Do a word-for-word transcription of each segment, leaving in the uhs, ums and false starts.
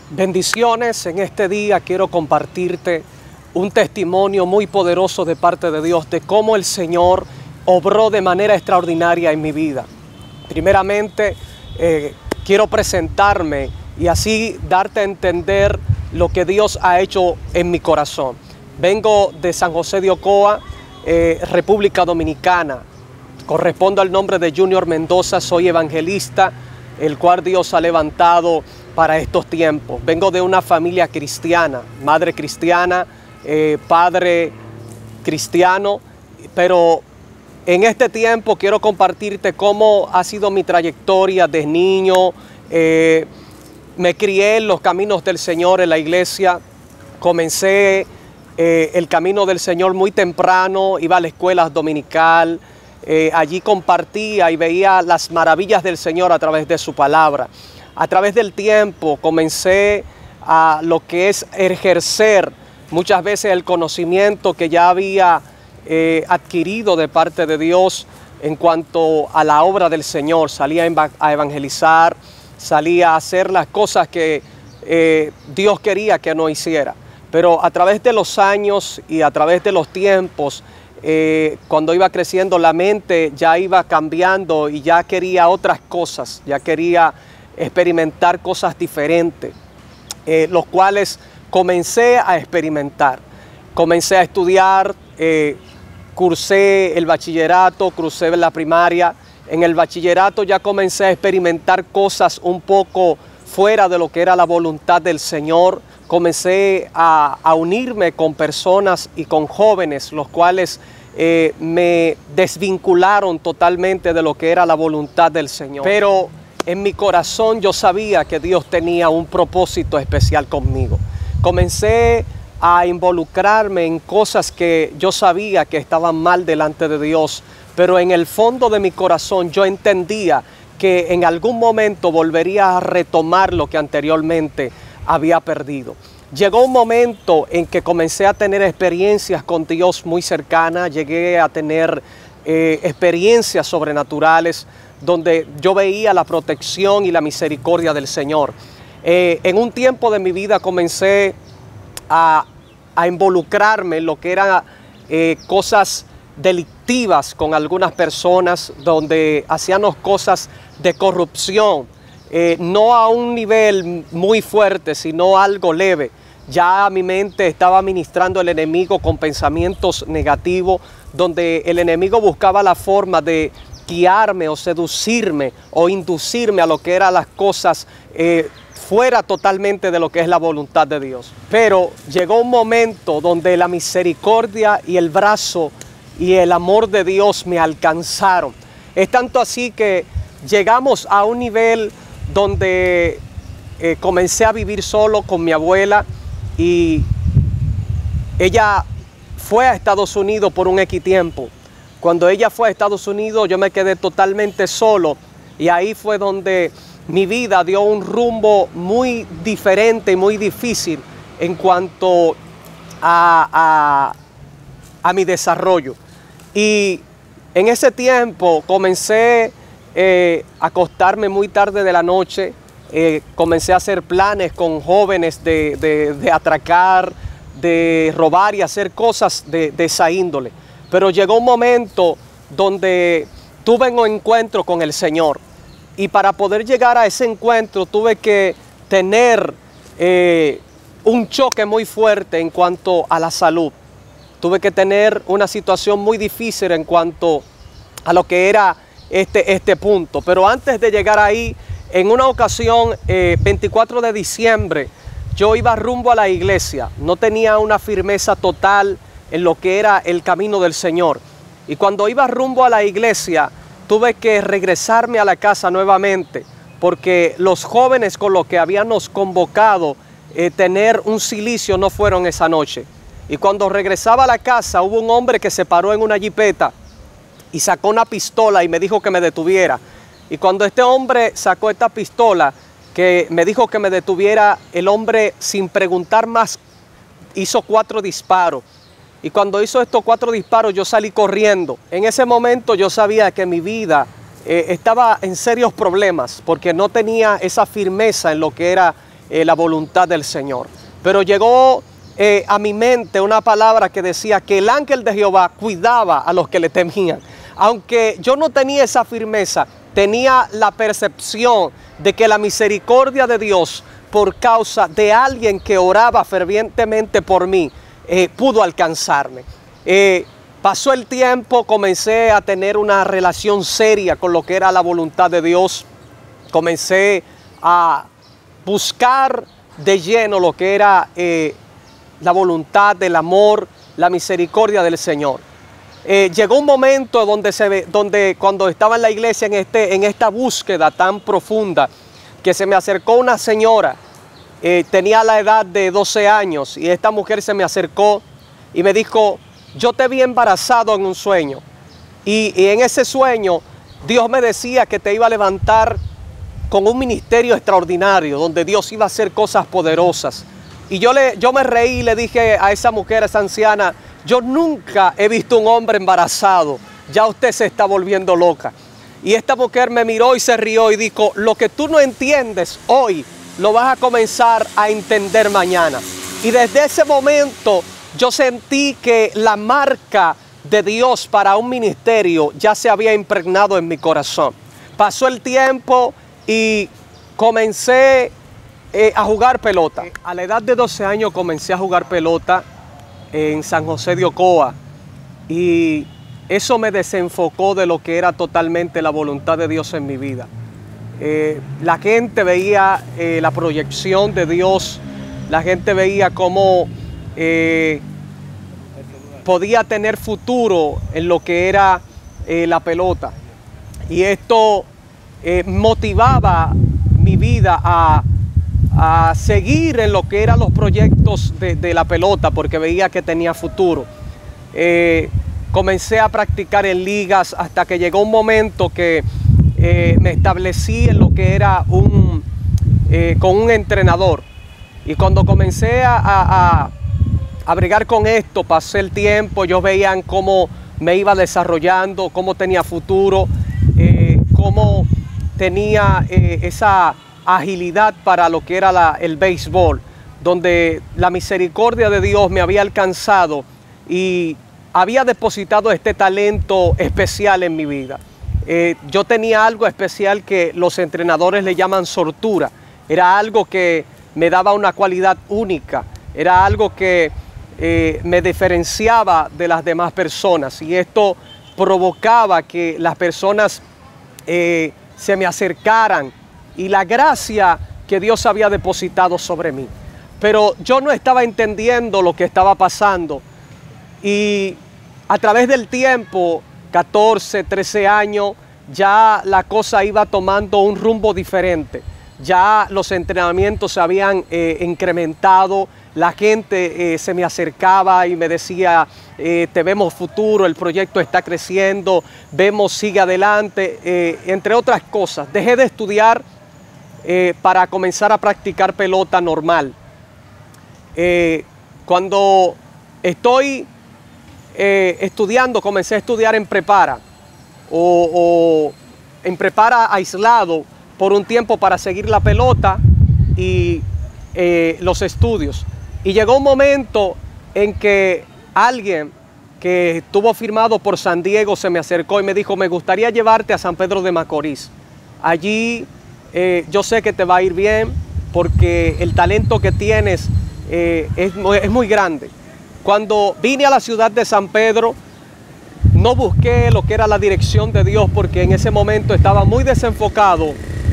Bendiciones. En este día quiero compartirte un testimonio muy poderoso de parte de Dios de cómo el Señor obró de manera extraordinaria en mi vida. Primeramente, eh, quiero presentarme y así darte a entender lo que Dios ha hecho en mi corazón. Vengo de San José de Ocoa, eh, República Dominicana. Correspondo al nombre de Junior Mendoza, soy evangelista, el cual Dios ha levantado para estos tiempos. Vengo de una familia cristiana, madre cristiana, eh, padre cristiano, pero en este tiempo quiero compartirte cómo ha sido mi trayectoria de niño. Eh, me crié en los caminos del Señor en la iglesia, comencé eh, el camino del Señor muy temprano, iba a la escuela dominical, eh, allí compartía y veía las maravillas del Señor a través de su palabra. A través del tiempo comencé a lo que es ejercer muchas veces el conocimiento que ya había eh, adquirido de parte de Dios en cuanto a la obra del Señor. Salía a evangelizar, salía a hacer las cosas que eh, Dios quería que no hiciera. Pero a través de los años y a través de los tiempos, eh, cuando iba creciendo la mente ya iba cambiando y ya quería otras cosas, ya quería experimentar cosas diferentes, eh, los cuales comencé a experimentar. Comencé a estudiar, eh, cursé el bachillerato, cursé la primaria. En el bachillerato ya comencé a experimentar cosas un poco fuera de lo que era la voluntad del Señor. Comencé a, a unirme con personas y con jóvenes, los cuales eh, me desvincularon totalmente de lo que era la voluntad del Señor. Pero en mi corazón yo sabía que Dios tenía un propósito especial conmigo. Comencé a involucrarme en cosas que yo sabía que estaban mal delante de Dios, pero en el fondo de mi corazón yo entendía que en algún momento volvería a retomar lo que anteriormente había perdido. Llegó un momento en que comencé a tener experiencias con Dios muy cercanas, llegué a tener eh, experiencias sobrenaturales, donde yo veía la protección y la misericordia del Señor. Eh, en un tiempo de mi vida comencé a, a involucrarme en lo que eran eh, cosas delictivas con algunas personas, donde hacíamos cosas de corrupción, eh, no a un nivel muy fuerte, sino algo leve. Ya mi mente estaba ministrando el enemigo con pensamientos negativos, donde el enemigo buscaba la forma de guiarme o seducirme o inducirme a lo que eran las cosas eh, fuera totalmente de lo que es la voluntad de Dios. Pero llegó un momento donde la misericordia y el brazo y el amor de Dios me alcanzaron. Es tanto así que llegamos a un nivel donde eh, comencé a vivir solo con mi abuela, y ella fue a Estados Unidos por un X tiempo. Cuando ella fue a Estados Unidos yo me quedé totalmente solo, y ahí fue donde mi vida dio un rumbo muy diferente y muy difícil en cuanto a, a, a mi desarrollo. Y en ese tiempo comencé eh, a acostarme muy tarde de la noche, eh, comencé a hacer planes con jóvenes de, de, de atracar, de robar y hacer cosas de, de esa índole. Pero llegó un momento donde tuve un encuentro con el Señor, y para poder llegar a ese encuentro tuve que tener eh, un choque muy fuerte en cuanto a la salud. Tuve que tener una situación muy difícil en cuanto a lo que era este, este punto. Pero antes de llegar ahí, en una ocasión, eh, veinticuatro de diciembre, yo iba rumbo a la iglesia. No tenía una firmeza total en lo que era el camino del Señor. Y cuando iba rumbo a la iglesia, tuve que regresarme a la casa nuevamente, porque los jóvenes con los que habíamos convocado eh, tener un cilicio no fueron esa noche. Y cuando regresaba a la casa, hubo un hombre que se paró en una jipeta y sacó una pistola y me dijo que me detuviera. Y cuando este hombre sacó esta pistola, que me dijo que me detuviera, el hombre, sin preguntar más, hizo cuatro disparos. Y cuando hizo estos cuatro disparos, yo salí corriendo. En ese momento yo sabía que mi vida eh, estaba en serios problemas, porque no tenía esa firmeza en lo que era eh, la voluntad del Señor. Pero llegó eh, a mi mente una palabra que decía que el ángel de Jehová cuidaba a los que le temían. Aunque yo no tenía esa firmeza, tenía la percepción de que la misericordia de Dios, por causa de alguien que oraba fervientemente por mí, eh, pudo alcanzarme. Eh, pasó el tiempo, comencé a tener una relación seria con lo que era la voluntad de Dios. Comencé a buscar de lleno lo que era eh, la voluntad del amor, la misericordia del Señor. Eh, llegó un momento donde, se ve, donde cuando estaba en la iglesia en, este, en esta búsqueda tan profunda, que se me acercó una señora, eh, tenía la edad de doce años, y esta mujer se me acercó y me dijo: yo te vi embarazado en un sueño, y, y en ese sueño Dios me decía que te iba a levantar con un ministerio extraordinario, donde Dios iba a hacer cosas poderosas. Y yo, le, yo me reí y le dije a esa mujer, a esa anciana: yo nunca he visto un hombre embarazado, ya usted se está volviendo loca. Y esta mujer me miró y se rió y dijo: lo que tú no entiendes hoy, lo vas a comenzar a entender mañana. Y desde ese momento yo sentí que la marca de Dios para un ministerio ya se había impregnado en mi corazón. Pasó el tiempo y comencé eh, a jugar pelota. A la edad de doce años comencé a jugar pelota en San José de Ocoa, y eso me desenfocó de lo que era totalmente la voluntad de Dios en mi vida. Eh, la gente veía eh, la proyección de Dios, la gente veía cómo eh, podía tener futuro en lo que era eh, la pelota, y esto eh, motivaba mi vida a a seguir en lo que eran los proyectos de, de la pelota, porque veía que tenía futuro. Eh, comencé a practicar en ligas hasta que llegó un momento que eh, me establecí en lo que era un, eh, con un entrenador. Y cuando comencé a, a, a bregar con esto, pasé el tiempo, yo veía cómo me iba desarrollando, cómo tenía futuro, eh, cómo tenía eh, esa agilidad para lo que era la, el béisbol, donde la misericordia de Dios me había alcanzado y había depositado este talento especial en mi vida. Eh, yo tenía algo especial que los entrenadores le llaman soltura. Era algo que me daba una cualidad única, era algo que eh, me diferenciaba de las demás personas, y esto provocaba que las personas eh, se me acercaran, y la gracia que Dios había depositado sobre mí. Pero yo no estaba entendiendo lo que estaba pasando, y a través del tiempo, catorce, trece años, ya la cosa iba tomando un rumbo diferente. Ya los entrenamientos se habían eh, incrementado, la gente eh, se me acercaba y me decía: eh, te vemos futuro, el proyecto está creciendo, vemos, sigue adelante, eh, entre otras cosas. Dejé de estudiar Eh, para comenzar a practicar pelota normal. Eh, cuando estoy eh, estudiando, comencé a estudiar en prepara o, o en prepara aislado por un tiempo para seguir la pelota y eh, los estudios. Y llegó un momento en que alguien que estuvo firmado por San Diego se me acercó y me dijo: me gustaría llevarte a San Pedro de Macorís. Allí Eh, yo sé que te va a ir bien, porque el talento que tienes eh, es, es muy grande. Cuando vine a la ciudad de San Pedro, no busqué lo que era la dirección de Dios, porque en ese momento estaba muy desenfocado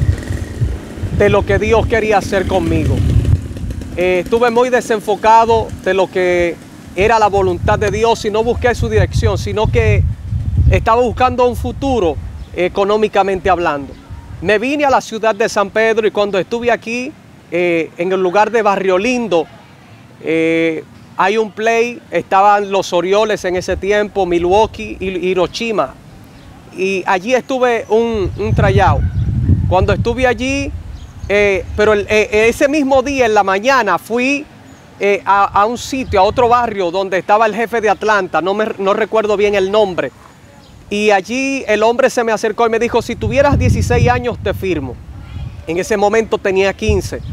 de lo que Dios quería hacer conmigo. Eh, estuve muy desenfocado de lo que era la voluntad de Dios, y no busqué su dirección, sino que estaba buscando un futuro económicamente hablando. Me vine a la ciudad de San Pedro, y cuando estuve aquí, eh, en el lugar de Barrio Lindo, eh, hay un play, estaban los Orioles en ese tiempo, Milwaukee y Hiroshima. Y allí estuve un, un tryout. Cuando estuve allí, eh, pero el, eh, ese mismo día en la mañana fui eh, a, a un sitio, a otro barrio donde estaba el jefe de Atlanta, no, me, no recuerdo bien el nombre. Y allí el hombre se me acercó y me dijo: si tuvieras dieciséis años te firmo. En ese momento tenía quince.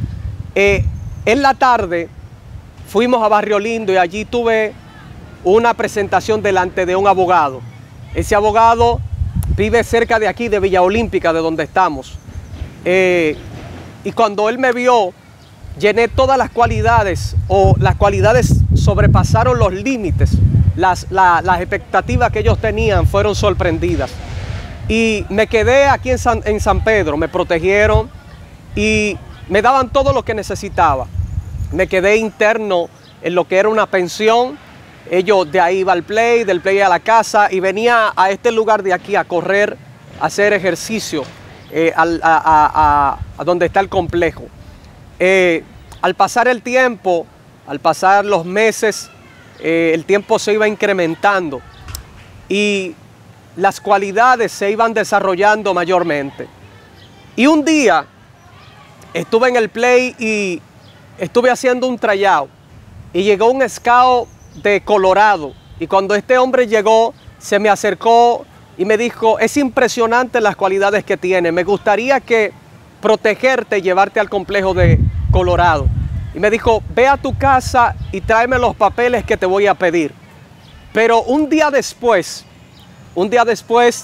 Eh, en la tarde fuimos a Barrio Lindo y allí tuve una presentación delante de un abogado. Ese abogado vive cerca de aquí, de Villa Olímpica, de donde estamos. Eh, y cuando él me vio, llené todas las cualidades, o las cualidades sobrepasaron los límites. Las, la, las expectativas que ellos tenían fueron sorprendidas. Y me quedé aquí en San, en San Pedro, me protegieron y me daban todo lo que necesitaba. Me quedé interno en lo que era una pensión. Ellos de ahí iba al play, del play a la casa, y venía a este lugar de aquí a correr, a hacer ejercicio, eh, a, a, a, a donde está el complejo. Eh, al pasar el tiempo, al pasar los meses, eh, el tiempo se iba incrementando y las cualidades se iban desarrollando mayormente. Y un día estuve en el play y estuve haciendo un tryout y llegó un scout de Colorado, y cuando este hombre llegó se me acercó y me dijo: es impresionante las cualidades que tiene, me gustaría que protegerte y llevarte al complejo de Colorado. Y me dijo: ve a tu casa y tráeme los papeles que te voy a pedir. Pero un día después, un día después,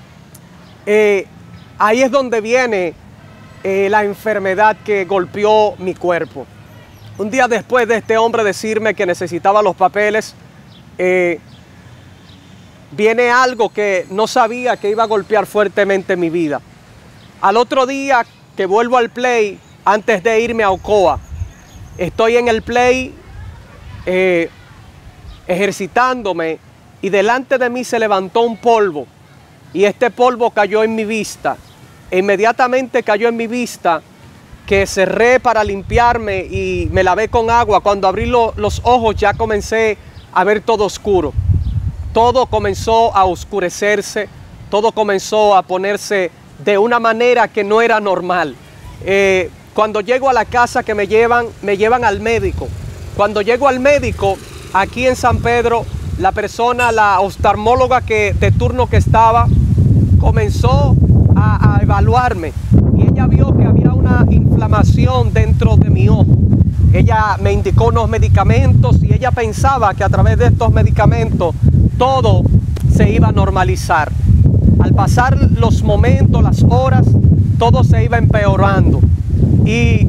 eh, ahí es donde viene eh, la enfermedad que golpeó mi cuerpo. Un día después de este hombre decirme que necesitaba los papeles, eh, viene algo que no sabía que iba a golpear fuertemente mi vida. Al otro día que vuelvo al play, antes de irme a Ocoa, estoy en el play eh, ejercitándome, y delante de mí se levantó un polvo, y este polvo cayó en mi vista. E inmediatamente cayó en mi vista, que cerré para limpiarme y me lavé con agua. Cuando abrí lo, los ojos ya comencé a ver todo oscuro. Todo comenzó a oscurecerse, todo comenzó a ponerse de una manera que no era normal. Eh, cuando llego a la casa que me llevan, me llevan al médico. Cuando llego al médico, aquí en San Pedro, la persona, la oftalmóloga que, de turno que estaba, comenzó a, a evaluarme. Y ella vio que había una inflamación dentro de mi ojo. Ella me indicó unos medicamentos y ella pensaba que a través de estos medicamentos todo se iba a normalizar. Al pasar los momentos, las horas, todo se iba empeorando. Y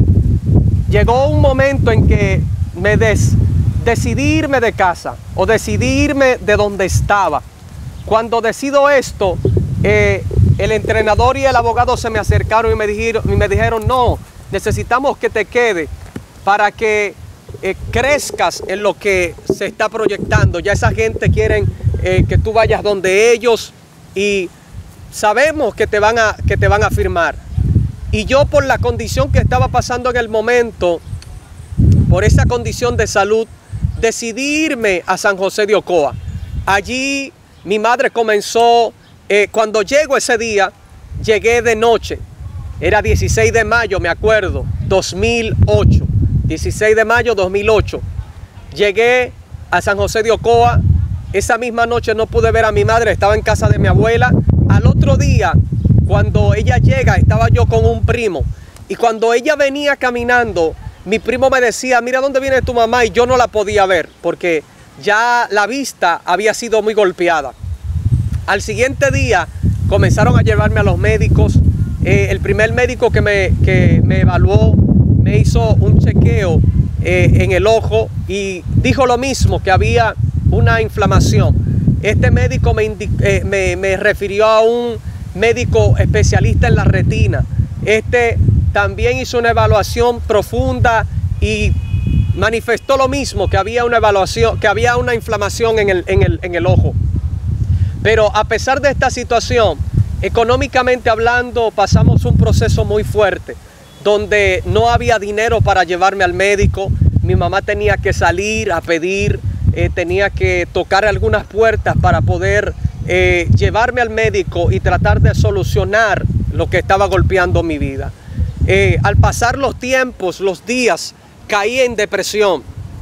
llegó un momento en que me des, decidí irme de casa, o decidí irme de donde estaba. Cuando decido esto, eh, el entrenador y el abogado se me acercaron y me dijeron, y me dijeron no, necesitamos que te quede para que eh, crezcas en lo que se está proyectando. Ya esa gente quieren eh, que tú vayas donde ellos, y sabemos que te van a, que te van a firmar. Y yo, por la condición que estaba pasando en el momento, por esa condición de salud, decidí irme a San José de Ocoa. Allí mi madre comenzó, eh, cuando llego ese día, llegué de noche. Era dieciséis de mayo, me acuerdo, dos mil ocho. dieciséis de mayo dos mil ocho. Llegué a San José de Ocoa. Esa misma noche no pude ver a mi madre, estaba en casa de mi abuela. Al otro día, cuando ella llega, estaba yo con un primo. Y cuando ella venía caminando, mi primo me decía: mira dónde viene tu mamá, y yo no la podía ver porque ya la vista había sido muy golpeada. Al siguiente día comenzaron a llevarme a los médicos. Eh, el primer médico que me, que me evaluó me hizo un chequeo eh, en el ojo y dijo lo mismo, que había una inflamación. Este médico me, eh, me, me refirió a un médico especialista en la retina. Este también hizo una evaluación profunda y manifestó lo mismo, que había una evaluación, que había una inflamación en el, en el, en el ojo. Pero a pesar de esta situación, económicamente hablando, pasamos un proceso muy fuerte, donde no había dinero para llevarme al médico. Mi mamá tenía que salir a pedir, eh, tenía que tocar algunas puertas para poder eh, llevarme al médico y tratar de solucionar lo que estaba golpeando mi vida. Eh, al pasar los tiempos, los días, caí en depresión.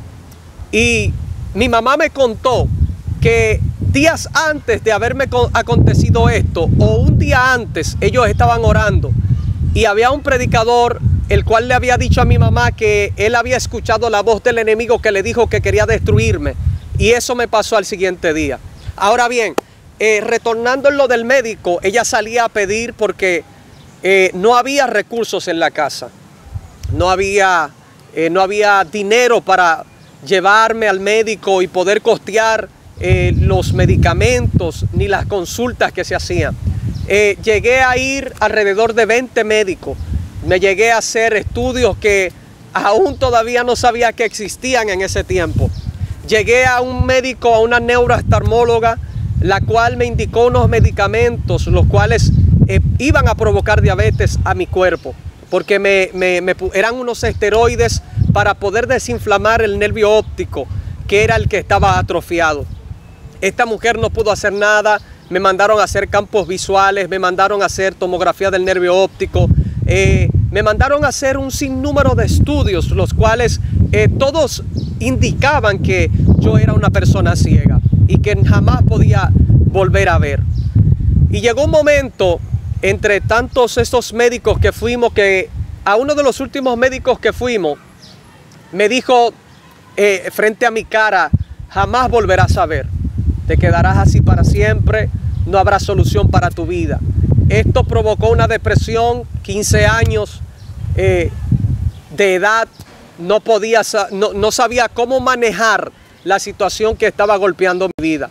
Y mi mamá me contó que días antes de haberme acontecido esto, o un día antes, ellos estaban orando y había un predicador el cual le había dicho a mi mamá que él había escuchado la voz del enemigo que le dijo que quería destruirme. Y eso me pasó al siguiente día. Ahora bien, eh, retornando en lo del médico, ella salía a pedir porque eh, no había recursos en la casa. No había, eh, no había dinero para llevarme al médico y poder costear eh, los medicamentos ni las consultas que se hacían. Eh, llegué a ir alrededor de veinte médicos. Me llegué a hacer estudios que aún todavía no sabía que existían en ese tiempo. Llegué a un médico, a una neurooftalmóloga, la cual me indicó unos medicamentos, los cuales eh, iban a provocar diabetes a mi cuerpo, porque me, me, me, eran unos esteroides para poder desinflamar el nervio óptico, que era el que estaba atrofiado. Esta mujer no pudo hacer nada, me mandaron a hacer campos visuales, me mandaron a hacer tomografía del nervio óptico, eh, me mandaron a hacer un sinnúmero de estudios, los cuales eh, todos indicaban que yo era una persona ciega y que jamás podía volver a ver. Y llegó un momento, entre tantos estos médicos que fuimos, que a uno de los últimos médicos que fuimos, me dijo eh, frente a mi cara: jamás volverás a ver, te quedarás así para siempre, no habrá solución para tu vida. Esto provocó una depresión, quince años eh, de edad, no podía, no, no sabía cómo manejar la situación que estaba golpeando mi vida.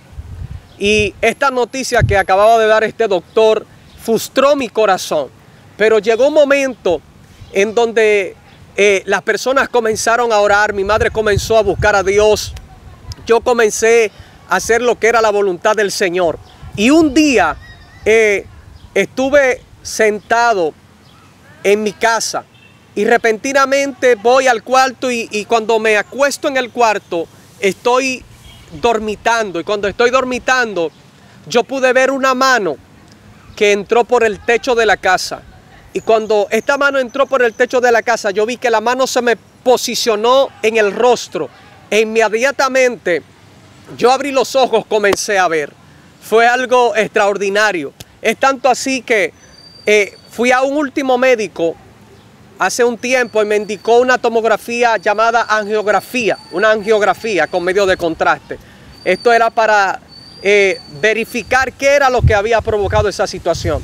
Y esta noticia que acababa de dar este doctor frustró mi corazón. Pero llegó un momento en donde eh, las personas comenzaron a orar, mi madre comenzó a buscar a Dios, yo comencé a hacer lo que era la voluntad del Señor. Y un día eh, estuve sentado en mi casa y repentinamente voy al cuarto y, y cuando me acuesto en el cuarto estoy dormitando, y cuando estoy dormitando yo pude ver una mano que entró por el techo de la casa, y cuando esta mano entró por el techo de la casa yo vi que la mano se me posicionó en el rostro e inmediatamente yo abrí los ojos, comencé a ver. Fue algo extraordinario. Es tanto así que eh, fui a un último médico hace un tiempo y me indicó una tomografía llamada angiografía, una angiografía con medio de contraste. Esto era para eh, verificar qué era lo que había provocado esa situación.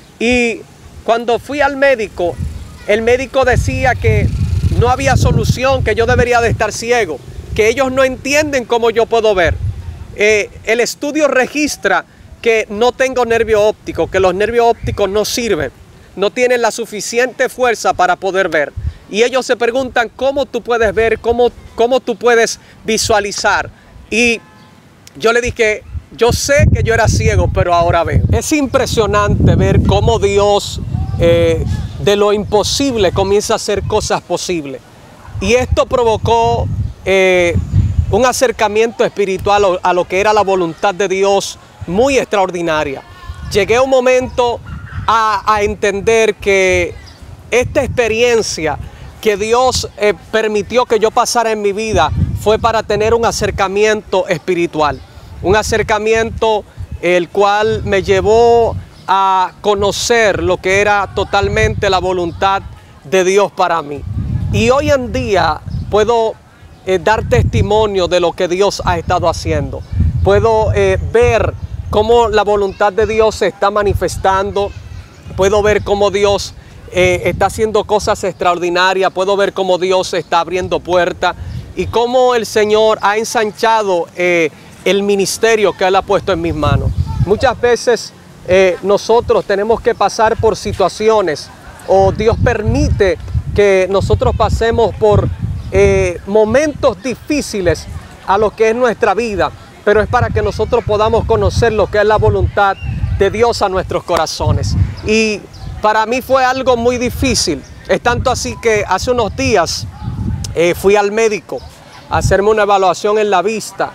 Y cuando fui al médico, el médico decía que no había solución, que yo debería de estar ciego, que ellos no entienden cómo yo puedo ver. Eh, el estudio registra que no tengo nervio óptico, que los nervios ópticos no sirven, no tienen la suficiente fuerza para poder ver. Y ellos se preguntan cómo tú puedes ver, cómo, cómo tú puedes visualizar. Y yo le dije, yo sé que yo era ciego, pero ahora veo. Es impresionante ver cómo Dios eh, de lo imposible comienza a hacer cosas posibles. Y esto provocó eh, un acercamiento espiritual a lo que era la voluntad de Dios muy extraordinaria. Llegué a un momento a, a entender que esta experiencia que Dios eh, permitió que yo pasara en mi vida fue para tener un acercamiento espiritual. Un acercamiento el cual me llevó a conocer lo que era totalmente la voluntad de Dios para mí. Y hoy en día puedo eh, dar testimonio de lo que Dios ha estado haciendo. Puedo eh, ver cómo la voluntad de Dios se está manifestando. Puedo ver cómo Dios eh, está haciendo cosas extraordinarias. Puedo ver cómo Dios está abriendo puertas y cómo el Señor ha ensanchado eh, el ministerio que Él ha puesto en mis manos. Muchas veces eh, nosotros tenemos que pasar por situaciones, o Dios permite que nosotros pasemos por eh, momentos difíciles a lo que es nuestra vida, pero es para que nosotros podamos conocer lo que es la voluntad de Dios a nuestros corazones. Y para mí fue algo muy difícil. Es tanto así que hace unos días eh, fui al médico a hacerme una evaluación en la vista.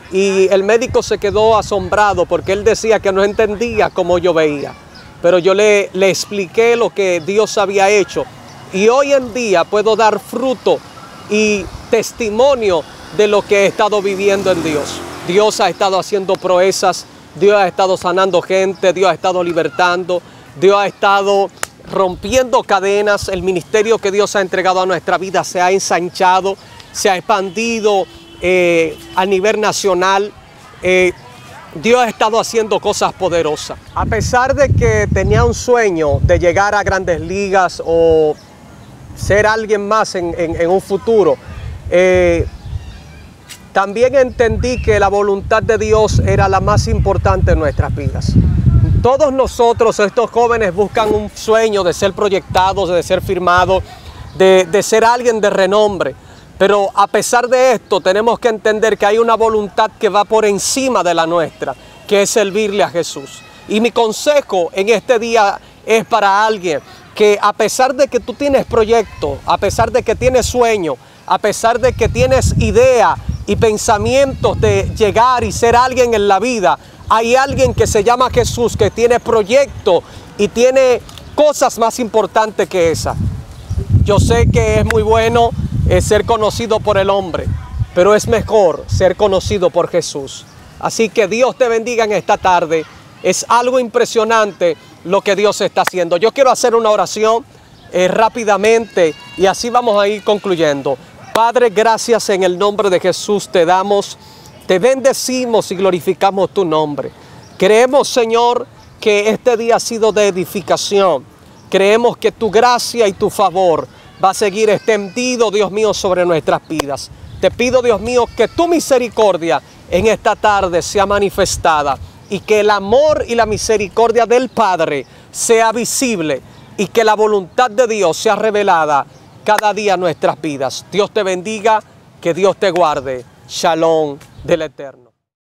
Y el médico se quedó asombrado porque él decía que no entendía cómo yo veía. Pero yo le, le expliqué lo que Dios había hecho. Y hoy en día puedo dar fruto y testimonio de lo que he estado viviendo en Dios. Dios ha estado haciendo proezas, Dios ha estado sanando gente, Dios ha estado libertando, Dios ha estado rompiendo cadenas. El ministerio que Dios ha entregado a nuestra vida se ha ensanchado, se ha expandido eh, a nivel nacional. Eh, Dios ha estado haciendo cosas poderosas. A pesar de que tenía un sueño de llegar a grandes ligas o ser alguien más en, en, en un futuro, eh, también entendí que la voluntad de Dios era la más importante en nuestras vidas. Todos nosotros, estos jóvenes, buscan un sueño de ser proyectados, de ser firmados, de, de ser alguien de renombre. Pero a pesar de esto, tenemos que entender que hay una voluntad que va por encima de la nuestra, que es servirle a Jesús. Y mi consejo en este día es para alguien que, a pesar de que tú tienes proyecto, a pesar de que tienes sueño, a pesar de que tienes idea y pensamientos de llegar y ser alguien en la vida, hay alguien que se llama Jesús, que tiene proyecto y tiene cosas más importantes que esa. Yo sé que es muy bueno eh, ser conocido por el hombre, pero es mejor ser conocido por Jesús. Así que Dios te bendiga en esta tarde. Es algo impresionante lo que Dios está haciendo. Yo quiero hacer una oración eh, rápidamente y así vamos a ir concluyendo. Padre, gracias en el nombre de Jesús te damos, te bendecimos y glorificamos tu nombre. Creemos, Señor, que este día ha sido de edificación. Creemos que tu gracia y tu favor va a seguir extendido, Dios mío, sobre nuestras vidas. Te pido, Dios mío, que tu misericordia en esta tarde sea manifestada y que el amor y la misericordia del Padre sea visible y que la voluntad de Dios sea revelada cada día en nuestras vidas. Dios te bendiga, que Dios te guarde. Shalom del Eterno.